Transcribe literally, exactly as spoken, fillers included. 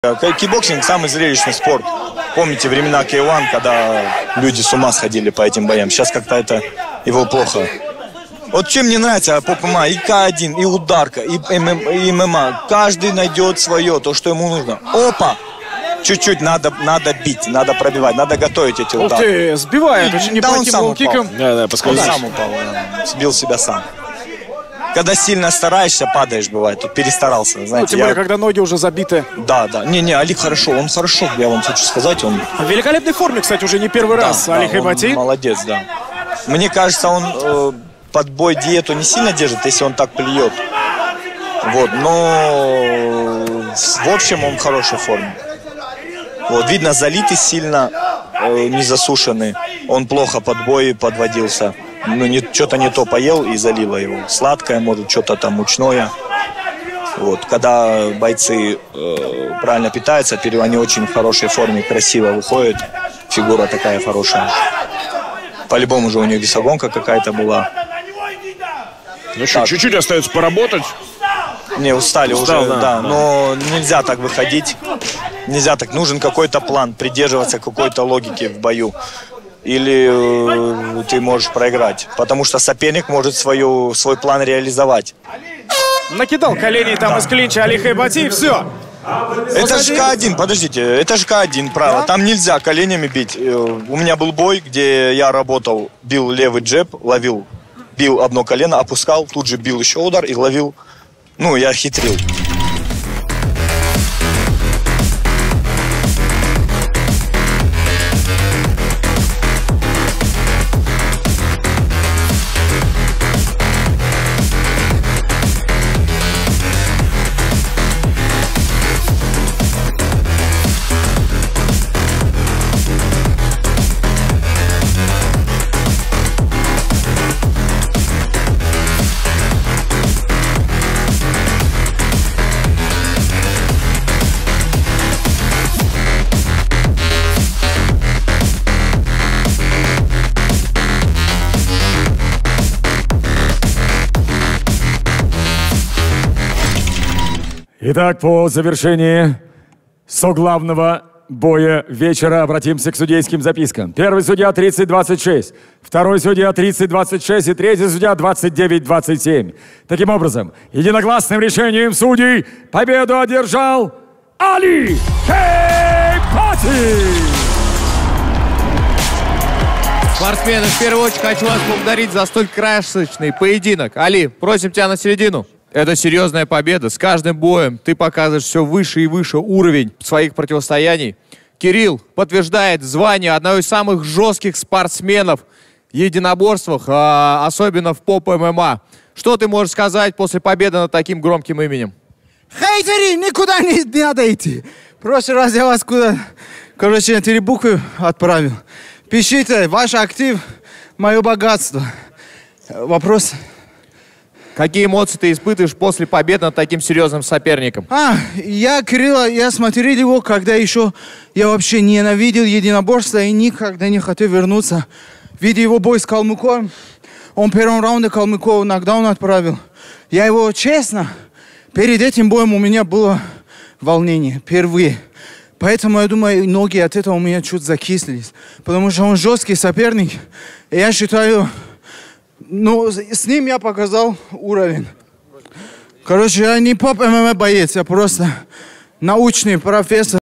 Кикбоксинг – самый зрелищный спорт. Помните времена кей один, когда люди с ума сходили по этим боям? Сейчас как-то это его плохо. Вот чем мне нравится по ПМА, и ка один, и ударка, и ММА. Каждый найдет свое, то, что ему нужно. Опа! Чуть-чуть надо, надо бить, надо пробивать, надо готовить эти удары. Ух ты, сбивает очень неплохим лоу-киком. Да, да, он сам упал, сбил себя сам. Когда сильно стараешься, падаешь, бывает. Тут перестарался, знаете. Ну, тем более, я... когда ноги уже забиты. Да, да. Не-не, Али хорошо, он хорошо, я вам хочу сказать. Он... В великолепной форме, кстати, уже не первый да, раз да, Али Хайбати. Молодец, да. Мне кажется, он э, под бой диету не сильно держит, если он так плюет. Вот, но в общем он в хорошей форме. Вот, видно, залитый сильно, э, не засушенный. Он плохо под бой подводился. Ну, что-то не то поел и залило его. Сладкое, может, что-то там мучное. Вот. Когда бойцы э, правильно питаются, они очень в хорошей форме, красиво выходят. Фигура такая хорошая. По-любому же у них весогонка какая-то была. Ну что, чуть-чуть остается поработать. Не, устали Устал, уже, да, да, да. Но нельзя так выходить. Нельзя так. Нужен какой-то план, придерживаться какой-то логики в бою. Или э, ты можешь проиграть. Потому что соперник может свою, свой план реализовать. Накидал колени там да. из клинча Али Хайбати, и все. Это же ка один, подождите, это же ка один, правило. Да? Там нельзя коленями бить. У меня был бой, где я работал, бил левый джеб, ловил, бил одно колено, опускал, тут же бил еще удар и ловил. Ну, я хитрил. Итак, по завершении соглавного боя вечера обратимся к судейским запискам. Первый судья тридцать двадцать шесть, второй судья тридцать двадцать шесть и третий судья двадцать девять двадцать семь. Таким образом, единогласным решением судей победу одержал Али Хайбати! Спортсмены, в первую очередь хочу вас поблагодарить за столь красочный поединок. Али, просим тебя на середину. Это серьезная победа. С каждым боем ты показываешь все выше и выше уровень своих противостояний. Кирилл подтверждает звание одного из самых жестких спортсменов в единоборствах, а особенно в поп-ММА. Что ты можешь сказать после победы над таким громким именем? Хейтери, никуда не, не надо идти. В прошлый раз я вас куда, короче, на три буквы отправил. Пишите, ваш актив, мое богатство. Вопрос... Какие эмоции ты испытываешь после победы над таким серьезным соперником? А, я, Кирилла, я смотрел его, когда еще я вообще ненавидел единоборство и никогда не хотел вернуться. Видя его бой с Калмыковым, он в первом раунде Калмыкова нокдаун отправил. Я его, честно, перед этим боем у меня было волнение, впервые. Поэтому, я думаю, ноги от этого у меня чуть закислились. Потому что он жесткий соперник. И я считаю... Ну, с ним я показал уровень. Короче, я не поп-ММА боец, я просто научный профессор.